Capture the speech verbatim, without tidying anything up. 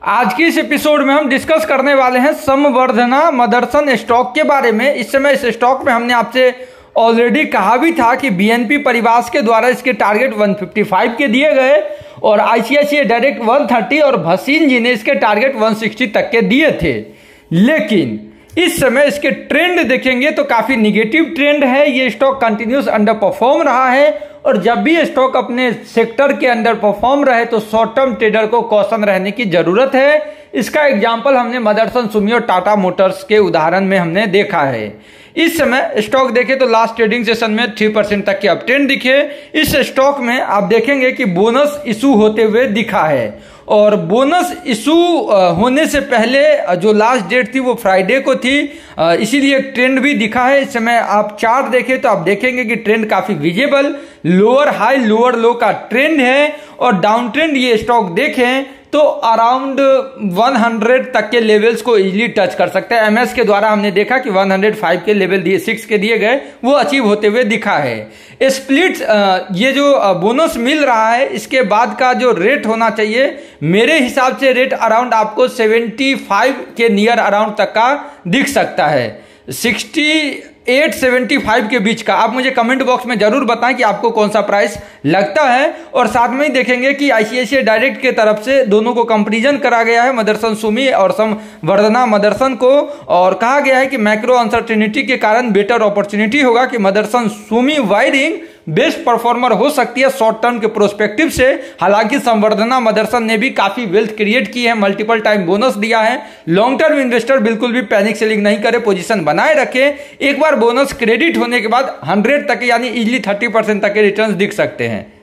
आज की इस एपिसोड में हम डिस्कस करने वाले हैं संवर्धना मदरसन स्टॉक के बारे में। इस समय इस स्टॉक में हमने आपसे ऑलरेडी कहा भी था कि बीएनपी परिवार के द्वारा इसके टारगेट एक सौ पचपन के दिए गए और आईसीआईसीआई डायरेक्ट एक सौ तीस और भसीन जी ने इसके टारगेट एक सौ साठ तक के दिए थे। लेकिन इस समय इसके ट्रेंड देखेंगे तो काफी निगेटिव ट्रेंड है। ये स्टॉक कंटिन्यूस अंडर परफॉर्म रहा है और जब भी स्टॉक अपने सेक्टर के अंडर परफॉर्म रहे तो शॉर्ट टर्म ट्रेडर को कॉशन रहने की जरूरत है। इसका एग्जांपल हमने मदरसन सुमी और टाटा मोटर्स के उदाहरण में हमने देखा है। इस समय स्टॉक देखें तो लास्ट ट्रेडिंग सेशन में थ्री परसेंट तक के अपट्रेंड दिखे। इस स्टॉक में आप देखेंगे कि बोनस इशू होते हुए दिखा है और बोनस इशू होने से पहले जो लास्ट डेट थी वो फ्राइडे को थी, इसीलिए ट्रेंड भी दिखा है। इस समय आप चार्ट देखें तो आप देखेंगे कि ट्रेंड काफी visible lower high lower low का ट्रेंड है और डाउन ट्रेंड ये स्टॉक देखें तो अराउंड सौ तक के लेवल्स को इजीली टच कर सकते हैं। एमएस के द्वारा हमने देखा कि एक सौ पाँच के लेवल दिए सिक्स के दिए गए वो अचीव होते हुए दिखा है। स्प्लिट ये जो बोनस मिल रहा है इसके बाद का जो रेट होना चाहिए मेरे हिसाब से रेट अराउंड आपको पचहत्तर के नियर अराउंड तक का दिख सकता है। अड़सठ पचहत्तर के बीच का आप मुझे कमेंट बॉक्स में जरूर बताएं कि आपको कौन सा प्राइस लगता है। और साथ में ही देखेंगे कि आईसीआईसीआई डायरेक्ट के तरफ से दोनों को कंपैरिजन करा गया है, मदरसन सुमी और संवर्धना मदरसन को, और कहा गया है कि मैक्रो अनसर्टेनिटी के कारण बेटर अपॉर्चुनिटी होगा कि Motherson Sumi wiring best performer हो सकती है शॉर्ट टर्म के प्रोस्पेक्टिव से। हालांकि संवर्धना मदरसन ने भी काफी वेल्थ क्रिएट की है, मल्टीपल टाइम बोनस दिया है। लॉन्ग टर्म इन्वेस्टर बिल्कुल भी पैनिक सेलिंग नहीं करे, पोजीशन बनाए रखे। एक बार बोनस क्रेडिट होने के बाद हंड्रेड तक यानी इजिली थर्टी परसेंट तक के रिटर्न दिख सकते हैं।